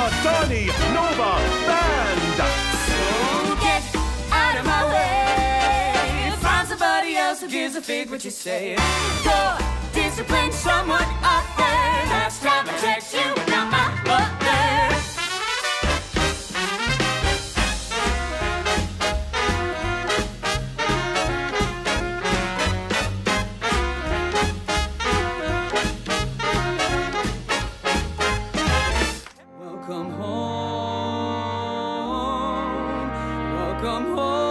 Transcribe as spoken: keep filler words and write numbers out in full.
Donny Nova Band. So get out of my way. Find somebody else who gives a fig what you say. Go discipline someone other. Last time I checked, you were not my mother. Welcome home, welcome home.